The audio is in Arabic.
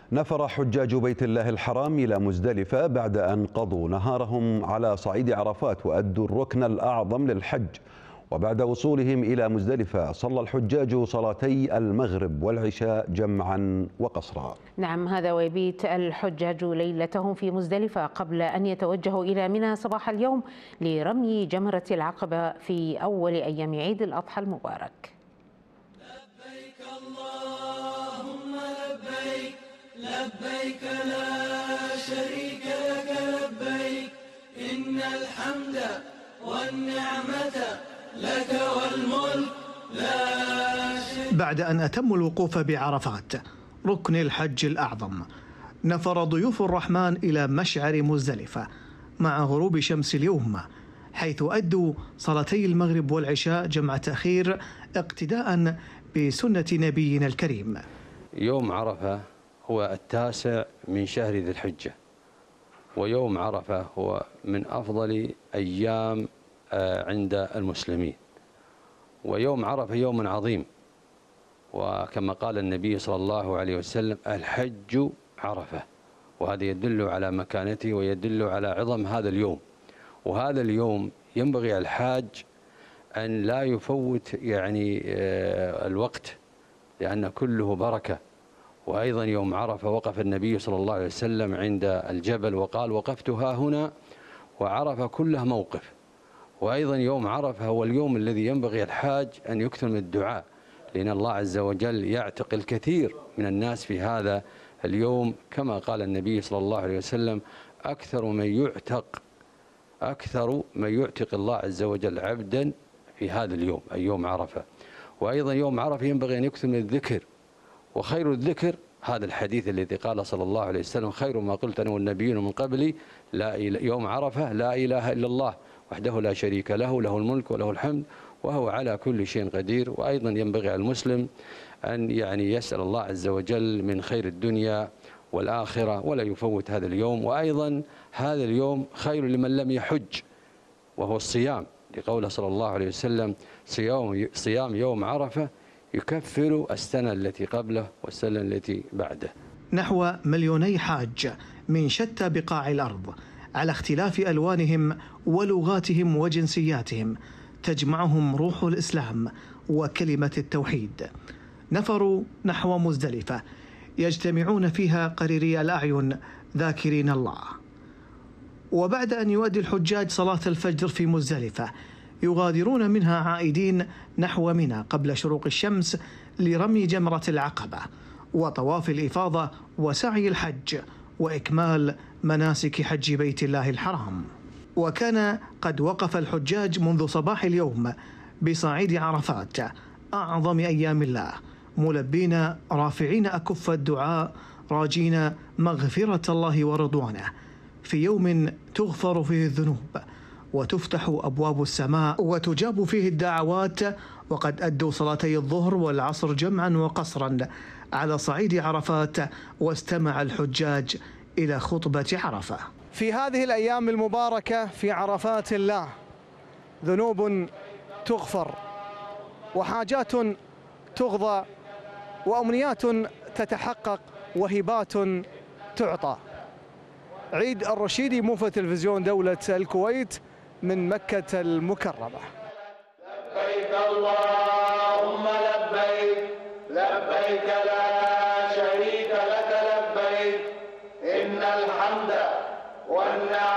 نفر حجاج بيت الله الحرام إلى مزدلفة بعد أن قضوا نهارهم على صعيد عرفات وأدوا الركن الأعظم للحج. وبعد وصولهم إلى مزدلفة صلى الحجاج صلاتي المغرب والعشاء جمعا وقصرا. نعم، هذا ويبيت الحجاج ليلتهم في مزدلفة قبل أن يتوجهوا إلى منى صباح اليوم لرمي جمرة العقبة في أول أيام عيد الأضحى المبارك. لبيك اللهم لبيك، لبيك لا شريك لك لبيك، إن الحمد والنعمة لك والملك لا شريك. بعد أن أتموا الوقوف بعرفات ركن الحج الأعظم، نفر ضيوف الرحمن إلى مشعر مزدلفة مع غروب شمس اليوم، حيث أدوا صلاتي المغرب والعشاء جمع تأخير اقتداء بسنة نبينا الكريم. يوم عرفة هو 9 من شهر ذي الحجة، ويوم عرفة هو من أفضل أيام عند المسلمين، ويوم عرفة يوم عظيم، وكما قال النبي صلى الله عليه وسلم: الحج عرفة، وهذا يدل على مكانته ويدل على عظم هذا اليوم. وهذا اليوم ينبغي الحاج أن لا يفوت الوقت، لأن كله بركة. وأيضا يوم عرفة وقف النبي صلى الله عليه وسلم عند الجبل وقال: وقفت ها هنا، وعرفة كله موقف. وأيضا يوم عرفة هو اليوم الذي ينبغي الحاج أن يكثر من الدعاء، لأن الله عز وجل يعتق الكثير من الناس في هذا اليوم، كما قال النبي صلى الله عليه وسلم: أكثر من يعتق الله عز وجل عبدا في هذا اليوم، أي يوم عرفة. وأيضا يوم عرفة ينبغي أن يكثر من الذكر، وخير الذكر هذا الحديث الذي قال صلى الله عليه وسلم: خير ما قلت أنا والنبيون من قبلي يوم عرفة لا إله إلا الله وحده لا شريك له، له الملك وله الحمد وهو على كل شيء قدير. وأيضا ينبغي على المسلم أن يسأل الله عز وجل من خير الدنيا والآخرة ولا يفوت هذا اليوم. وأيضا هذا اليوم خير لمن لم يحج، وهو الصيام، لقوله صلى الله عليه وسلم: صيام يوم عرفة يكفر السنة التي قبله والسنة التي بعده. نحو 2,000,000 حاج من شتى بقاع الأرض على اختلاف ألوانهم ولغاتهم وجنسياتهم تجمعهم روح الإسلام وكلمة التوحيد، نفروا نحو مزدلفة يجتمعون فيها قريري الأعين ذاكرين الله. وبعد أن يؤدي الحجاج صلاة الفجر في مزدلفة يغادرون منها عائدين نحو منى قبل شروق الشمس لرمي جمرة العقبة وطواف الإفاضة وسعي الحج وإكمال مناسك حج بيت الله الحرام. وكان قد وقف الحجاج منذ صباح اليوم بصعيد عرفات أعظم أيام الله، ملبين رافعين أكف الدعاء راجين مغفرة الله ورضوانه، في يوم تغفر فيه الذنوب وتفتح أبواب السماء وتجاب فيه الدعوات. وقد أدوا صلاتي الظهر والعصر جمعا وقصرا على صعيد عرفات، واستمع الحجاج إلى خطبة عرفة. في هذه الأيام المباركة في عرفات الله ذنوب تغفر وحاجات تقضى وأمنيات تتحقق وهبات تعطى. عيد الرشيدي، موفد تلفزيون دولة الكويت من مكة المكرمة. لبيك اللهم لبيك، لبيك لا شريك لك لبيك، إن الحمد والنعمة